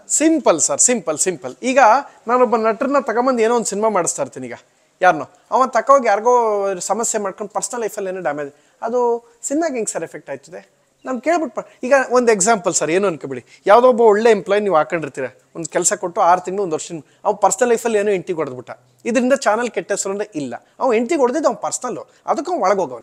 Simple sir, simple. ಈಗ ನಾನೊಬ್ಬ ನಟರನ್ನ ತಗೊಂಬಂದು ಏನೋ ಒಂದು ಸಿನಿಮಾ ಮಾಡಿಸ್ತಾ ಇರ್ತೀನಿ. ಈಗ ಯಾರನ್ನೋ ಅವನು ತಕೋಗಿ ಯಾರಿಗೋ ಸಮಸ್ಯೆ ಮಾಡ್ಕೊಂಡು ಪರ್ಸ್ನಲ್ ಲೈಫಲ್ಲಿ ಏನೋ ಡ್ಯಾಮೇಜ್, ಅದು ಸಿನಿಮಾಗೆ ಹೆಂಗೆ ಸರ್ ಎಫೆಕ್ಟ್ ಆಯ್ತದೆ? ನಾನು ಕೇಳ್ಬಿಟ್ಟು ಈಗ ಒಂದು ಎಕ್ಸಾಂಪಲ್ ಸರ್, ಏನು ಅನ್ಕೋಬೇಡಿ, ಯಾವುದೋ ಒಬ್ಬ ಒಳ್ಳೆ ಎಂಪ್ಲಾಯ್ ನೀವು ಹಾಕೊಂಡಿರ್ತೀರ, ಒಂದು ಕೆಲಸ ಕೊಟ್ಟು 6 ತಿಂಗಳು 1 ವರ್ಷ, ಅವ್ನು ಪರ್ಸ್ನಲ್ ಲೈಫಲ್ಲಿ ಏನೋ ಹೆಂಡ್ತಿಗೆ ಹೊಡೆದ್ಬಿಟ್ಟ, ಇದರಿಂದ ಚಾನಲ್ ಕೆಟ್ಟ ಹೆಸರು ಅಂದರೆ ಇಲ್ಲ, ಅವ್ನು ಹೆಂಡ್ತಿಗೆ ಹೊಡೆದಿದ್ದು ಅವ್ನು ಪರ್ಸ್ನಲ್ಲು, ಅದಕ್ಕೆ ಅವ್ನು ಒಳಗೋಗವನು.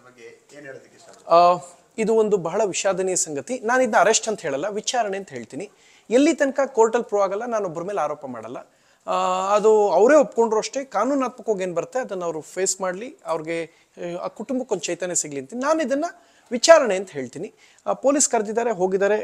ಇದು ಒಂದು ಬಹಳ ವಿಷಾದನೀಯ ಸಂಗತಿ. ನಾನು ಇದನ್ನ ಅರೆಸ್ಟ್ ಅಂತ ಹೇಳಲ್ಲ, ವಿಚಾರಣೆ ಅಂತ ಹೇಳ್ತೀನಿ. ಎಲ್ಲಿ ತನಕ ಕೋರ್ಟಲ್ಲಿ ಪ್ರೂವ್ ಆಗಲ್ಲ, ನಾನು ಒಬ್ಬರ ಮೇಲೆ ಆರೋಪ ಮಾಡಲ್ಲ. ಅದು ಅವರೇ ಒಪ್ಕೊಂಡ್ರು ಅಷ್ಟೇ. ಕಾನೂನಾತ್ಮಕವಾಗಿ ಏನು ಬರುತ್ತೆ ಅದನ್ನು ಅವರು ಫೇಸ್ ಮಾಡಲಿ, ಅವ್ರಿಗೆ ಆ ಕುಟುಂಬಕ್ಕೆ ಒಂದು ಚೈತನ್ಯ ಸಿಗಲಿ ಅಂತ ನಾನು ಇದನ್ನು ವಿಚಾರಣೆ ಅಂತ ಹೇಳ್ತೀನಿ. ಪೊಲೀಸ್ ಕರೆದಿದ್ದಾರೆ, ಹೋಗಿದ್ದಾರೆ.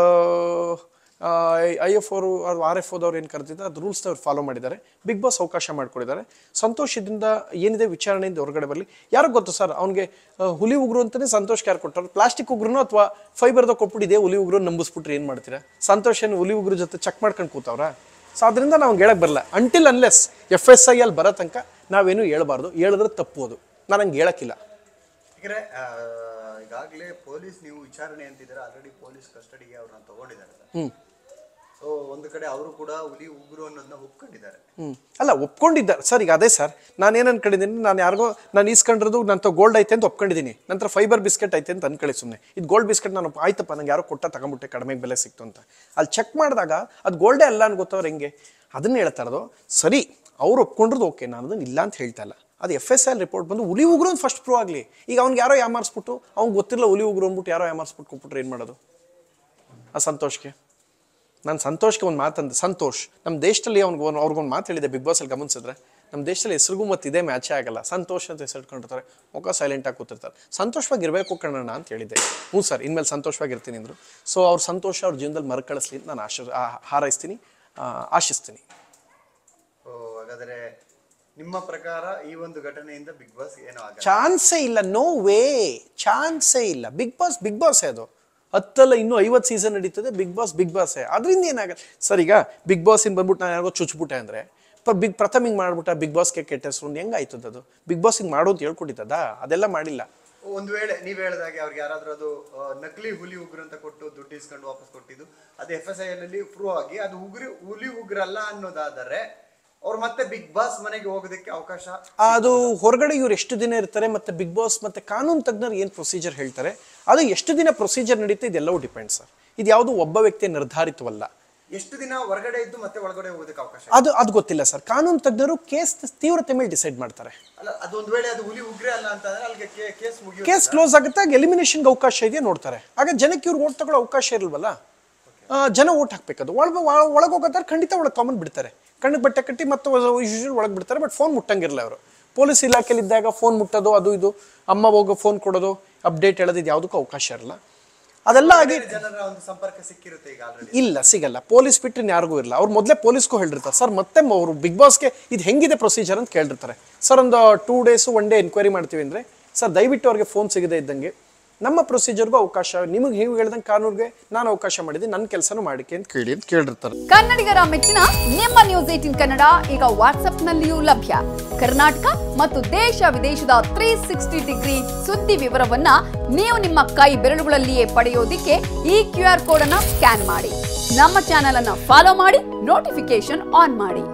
IF ಅವರು RF ಅವ್ರು ಏನು ಕರೆದಿದ್ದಾರೆ ಅದು ರೂಲ್ಸ್ನ ಅವ್ರು ಫಾಲೋ ಮಾಡಿದ್ದಾರೆ. ಬಿಗ್ ಬಾಸ್ ಅವಕಾಶ ಮಾಡಿಕೊಡಿದ್ದಾರೆ. ಸಂತೋಷ್ ಇದರಿಂದ ಏನಿದೆ ವಿಚಾರಣೆಯಿಂದ ಹೊರಗಡೆ ಬರಲಿ. ಯಾರಿಗೆ ಗೊತ್ತು ಸರ್, ಅವ್ನಿಗೆ ಹುಲಿ ಉಗುರು ಅಂತಲೇ ಸಂತೋಷ್ಗೆ ಯಾರು ಕೊಟ್ಟರು? ಪ್ಲಾಸ್ಟಿಕ್ ಉಗುರುನೋ ಅಥವಾ ಫೈಬರ್ದ ಕೊಟ್ಬಿಟ್ಟಿದೆ ಹುಲಿ ಉಗುರು ನಂಬಿಸ್ಬಿಟ್ರೆ ಏನು ಮಾಡ್ತೀರಾ? ಸಂತೋಷ್ ಏನು ಹುಲಿ ಉಗುರು ಜೊತೆ ಚೆಕ್ ಮಾಡ್ಕೊಂಡು ಕೂತವ್ರ? ಸೊ ಅದರಿಂದ ನಾವು ಹೇಳಕ್ಕೆ ಬರಲ್ಲ. ಅಂಟಿಲ್ ಅನ್ಲೆಸ್ FSI ಅಲ್ಲಿ ಬರೋ ತನಕ ನಾವೇನು ಹೇಳಬಾರ್ದು. ಹೇಳಿದ್ರೆ ತಪ್ಪೋದು, ನಾನು ಹಂಗೆ ಹೇಳಕ್ಕಿಲ್ಲ. ಈಗಾಗಲೇ ಪೊಲೀಸ್ ನೀವು ವಿಚಾರಣೆ ಅಂತಿದ್ದಾರೆ, ಆಲ್ರೆಡಿ ಪೊಲೀಸ್ ಕಸ್ಟಡಿಗೆ ಅವ್ರನ್ನ ತಗೊಂಡಿದ್ದಾರೆ. ಸೊ ಒಂದು ಕಡೆ ಅವರು ಕೂಡ ಹುಲಿ ಉಗುರು ಅನ್ನೋದನ್ನ ಒಪ್ಕೊಂಡಿದ್ದಾರೆ. ಅಲ್ಲ, ಒಪ್ಕೊಂಡಿದ್ದಾರೆ ಸರ್. ಈಗ ಅದೇ ಸರ್, ನಾನೇನು ಅನ್ಕೊಂಡಿದ್ದೀನಿ, ನಾನು ಯಾರಿಗೋ ನಾನು ಈಸ್ಕೊಂಡಿರೋದು ನಂತರ ಗೋಲ್ಡ್ ಐತೆ ಅಂತ ಒಪ್ಕೊಂಡಿದ್ದೀನಿ, ನಂತರ ಫೈಬರ್ ಬಿಸ್ಕೆಟ್ ಐತೆ ಅಂತ ಅನ್ಕೊಳ್ಳಿ ಸುಮ್ಮನೆ. ಇದು ಗೋಲ್ಡ್ ಬಿಸ್ಕೆಟ್ ನಾನು ಆಯ್ತಪ್ಪ ನಂಗೆ ಯಾರೋ ಕೊಟ್ಟ ತಗೊಂಬಿಟ್ಟೆ, ಕಡಿಮೆ ಬೆಲೆ ಸಿಕ್ತು ಅಂತ. ಅಲ್ಲಿ ಚೆಕ್ ಮಾಡಿದಾಗ ಅದು ಗೋಲ್ಡೇ ಅಲ್ಲ ಅಂತ ಗೊತ್ತವ್ರು ಹೆಂಗೆ? ಅದನ್ನ ಹೇಳ್ತಾ ಇರೋದು. ಸರಿ, ಅವ್ರು ಒಪ್ಕೊಂಡಿರೋದು ಓಕೆ, ನಾನು ಅದನ್ನು ಇಲ್ಲ ಅಂತ ಹೇಳ್ತಾ ಇಲ್ಲ. ಅದು FSI ರಿಪೋರ್ಟ್ ಬಂದು ಹುಲಿ ಉಗುರು ಅಂತ ಫಸ್ಟ್ ಪ್ರೂವ್ ಆಗಲಿ. ಈಗ ಅವ್ನಿಗೆ ಯಾರೋ ಯಾಮಾರಿಸ್ಬಿಟ್ಟು, ಅವ್ನಿಗೆ ಗೊತ್ತಿಲ್ಲ ಹುಲಿ ಉಗುರು ಅಂದ್ಬಿಟ್ಟು ಯಾರೋ ಯಾಮಾರಿಸ್ಬಿಟ್ಟು ಕೊಟ್ಬಿಟ್ರೆ ಏನು ಮಾಡೋದು? ಆ ಸಂತೋಷ್ಗೆ ನಾನು ಸಂತೋಷ್ಗೆ ಒಂದು ಮಾತಂದೆ. ಸಂತೋಷ್ ನಮ್ಮ ದೇಶದಲ್ಲಿ ಅವ್ರಿಗೊಂದು ಮಾತು ಹೇಳಿದೆ, ಬಿಗ್ ಬಾಸಲ್ಲಿ ಗಮನಿಸಿದ್ರೆ, ನಮ್ಮ ದೇಶದಲ್ಲಿ ಹೆಸರಿಗೂ ಮತ್ತು ಇದೇ ಮ್ಯಾಚೇ ಆಗಲ್ಲ. ಸಂತೋಷ್ ಅಂತ ಹೆಸರು ಇಟ್ಕೊಂಡಿರ್ತಾರೆ, ಮುಖ ಸೈಲೆಂಟಾಗಿ ಕೂತಿರ್ತಾರೆ. ಸಂತೋಷವಾಗಿ ಇರಬೇಕು ಕಣ್ಣಣ್ಣ ಅಂತ ಹೇಳಿದ್ದೆ. ಹ್ಞೂ ಸರ್, ಇನ್ಮೇಲೆ ಸಂತೋಷವಾಗಿರ್ತೀನಿ ಅಂದರು. ಸೊ ಅವ್ರ ಸಂತೋಷ ಅವ್ರ ಜೀವನದಲ್ಲಿ ಮರುಕಳಿಸ್ಲಿ ಅಂತ ನಾನು ಹಾರೈಸ್ತೀನಿ, ಆಶಿಸ್ತೀನಿ. ಹಾಗಾದರೆ ನಿಮ್ಮ ಪ್ರಕಾರ ಈ ಒಂದು ಘಟನೆಯಿಂದ ಬಿಗ್ ಬಾಸ್ ಏನೋ ಆಗಲ್ಲ? ಚಾನ್ಸೇ ಇಲ್ಲ, ನೋ ವೇ, ಚಾನ್ಸೇ ಇಲ್ಲ. ಬಿಗ್ ಬಾಸೇ ಅದು. 10 ಇನ್ನೂ 50 ಸೀಸನ್ ನಡೀತದೆ. ಬಿಗ್ ಬಾಸೇ. ಅದರಿಂದ ಏನಾಗಲ್ಲ ಸರ್. ಈಗ ಬಿಗ್ ಬಾಸ್ ಇನ್ ಬಂದ್ಬಿಟ್ಟು ನಾನು ಯಾರಿಗೋ ಚುಚ್ಬಿಟ್ಟೆ ಅಂದರೆ ಪ್ರಥಮ ಹಿಂಗೆ ಮಾಡ್ಬಿಟ್ಟ, ಬಿಗ್ ಬಾಸ್ಗೆ ಕೆಟ್ಟ ಹೆಸರು ಹೆಂಗಾಯ್ತದ? ಅದು ಬಿಗ್ ಬಾಸ್ ಹಿಂಗೆ ಮಾಡು ಅಂತ ಹೇಳ್ಕೊಟ್ಟಿದ್ದದ? ಅದೆಲ್ಲ ಮಾಡಿಲ್ಲ. ಒಂದು ವೇಳೆ ನೀವು ಹೇಳಿದಾಗೆ ಅವ್ರಿಗೆ ಯಾರಾದ್ರೂ ಅದು ನಕಲಿ ಹುಲಿ ಉಗುರು ಅಂತ ಕೊಟ್ಟು ದುಡ್ಡು ಇಸ್ಕೊಂಡು ವಾಪಸ್ ಕೊಟ್ಟಿದ್ದು ಅದು FSI ಅಲ್ಲಿ ಪ್ರೂವ್ ಆಗಿ ಅದು ಹುಲಿ ಉಗುರಲ್ಲ ಅನ್ನೋದಾದರೆ ಅವ್ರು ಮತ್ತೆ ಬಿಗ್ ಬಾಸ್ ಮನೆಗೆ ಹೋಗೋದಕ್ಕೆ ಅವಕಾಶ? ಅದು ಹೊರಗಡೆ ಇವ್ರು ಎಷ್ಟು ದಿನ ಇರ್ತಾರೆ, ಮತ್ತೆ ಬಿಗ್ ಬಾಸ್ ಮತ್ತೆ ಕಾನೂನು ತಜ್ಞರು ಏನು ಪ್ರೊಸೀಜರ್ ಹೇಳ್ತಾರೆ, ಅದು ಎಷ್ಟು ದಿನ ಪ್ರೊಸೀಜರ್ ನಡೀತೆ, ಇದೆಲ್ಲವೂ ಡಿಪೆಂಡ್ ಸರ್. ಇದು ಯಾವುದು ಒಬ್ಬ ವ್ಯಕ್ತಿಯ ನಿರ್ಧಾರಿತವಲ್ಲ. ಎಷ್ಟು ದಿನ ಹೊರಗಡೆ ಇದ್ದು ಮತ್ತೆ ಒಳಗಡೆ ಹೋಗೋದಕ್ಕೆ ಅವಕಾಶ? ಅದು ಗೊತ್ತಿಲ್ಲ ಸರ್. ಕಾನೂನು ತಜ್ಞರು ಕೇಸ್ ತೀವ್ರತೆ ಮೇಲೆ ಡಿಸೈಡ್ ಮಾಡ್ತಾರೆ. ಅಲ್ಲ, ಅದೊಂದು ವೇಳೆ ಅದು ಹುಲಿ ಉಗ್ರೆ ಅಲ್ಲ ಅಂತಂದ್ರೆ ಅಲ್ಲಿಗೆ ಕೇಸ್ ಕ್ಲೋಸ್ ಆಗುತ್ತೆ. ಆಗ ಎಲಿಮಿನೇಷನ್ಗೆ ಅವಕಾಶ ಇದೆಯಾ ನೋಡ್ತಾರೆ. ಆಗ ಜನಕ್ಕೆ ಇವ್ರು ಓಟ್ ತಗೊಳ್ಳೋ ಅವಕಾಶ ಇರಲ್ವಲ್ಲ. ಜನ ಓಟ್ ಹಾಕ್ಬೇಕದು. ಒಳಗೋಗೋದಾರೆ ಖಂಡಿತ ಒಳಗೆ ಕಾಮನ್ ಬಿಡ್ತಾರೆ, ಕಣ್ಣಿಗೆ ಬಟ್ಟೆ ಕಟ್ಟಿ ಮತ್ತೆ ಯೂಶುವಲ್ ಒಳಗೆ ಬಿಡ್ತಾರೆ. ಬಟ್ ಫೋನ್ ಮುಟ್ಟಂಗಿರಲ್ಲ ಅವರು. ಪೊಲೀಸ್ ಇಲಾಖೆಯಲ್ಲಿದ್ದಾಗ ಫೋನ್ ಮುಟ್ಟೋದು, ಅದು ಇದು, ಅಮ್ಮ ಹೋಗೋ ಫೋನ್ ಕೊಡೋದು, ಅಪ್ಡೇಟ್ ಹೇಳೋದು, ಇದು ಯಾವುದಕ್ಕೂ ಅವಕಾಶ ಇರಲ್ಲ. ಅದೆಲ್ಲ ಆಗಿ ಜನರ ಒಂದು ಸಂಪರ್ಕ ಸಿಕ್ಕಿರುತ್ತೆ ಈಗ ಆಲ್ರೆಡಿ? ಇಲ್ಲ, ಸಿಗಲ್ಲ. ಪೊಲೀಸ್ ಬಿಟ್ಟರೆ ಯಾರಿಗೂ ಇರಲ್ಲ. ಅವ್ರು ಮೊದಲೇ ಪೊಲೀಸ್ಗೂ ಹೇಳಿರ್ತಾರೆ, ಸರ್ ಮತ್ತೆ ಅವರು ಬಿಗ್ ಬಾಸ್ಗೆ ಇದು ಹೆಂಗಿದೆ ಪ್ರೊಸೀಜರ್ ಅಂತ ಕೇಳಿರ್ತಾರೆ. ಸರ್ ಒಂದು 2 ಡೇಸು 1 ಡೇ ಎನ್ಕ್ವೈರಿ ಮಾಡ್ತೀವಿ ಅಂದರೆ, ಸರ್ ದಯವಿಟ್ಟು ಅವ್ರಿಗೆ ಫೋನ್ ಸಿಗದೆ ಇದ್ದಂಗೆ ನಮ್ಮ ಪ್ರೊಸೀಜರ್ಗೂ ಅವಕಾಶ, ನಿಮಗೆ ನೀವು ಹೇಳ್ದಂಗೆ ಕಾನೂನಿಗೆ ನಾನು ಅವಕಾಶ ಮಾಡಿದ್ದೀನಿ, ನನ್ನ ಕೆಲಸನೂ ಮಾಡಿಕೆ ಅಂತ ಕೇಳಿರ್ತಾರೆ. ಕನ್ನಡಿಗರ ಮೆಚ್ಚಿನ ನಿಮ್ಮ ನ್ಯೂಸ್ 18 ಕನ್ನಡ ಈಗ ವಾಟ್ಸ್ಆಪ್ನಲ್ಲಿಯೂ ಲಭ್ಯ. ಕರ್ನಾಟಕ ಮತ್ತು ದೇಶ ವಿದೇಶದ 360 ಡಿಗ್ರಿ ಸುದ್ದಿ ವಿವರವನ್ನ ನೀವು ನಿಮ್ಮ ಕೈ ಬೆರಳುಗಳಲ್ಲಿಯೇ ಪಡೆಯೋದಿಕ್ಕೆ ಈ QR ಕೋಡ್ ಅನ್ನು ಸ್ಕ್ಯಾನ್ ಮಾಡಿ. ನಮ್ಮ ಚಾನೆಲ್ ಅನ್ನು ಫಾಲೋ ಮಾಡಿ, ನೋಟಿಫಿಕೇಶನ್ ಆನ್ ಮಾಡಿ.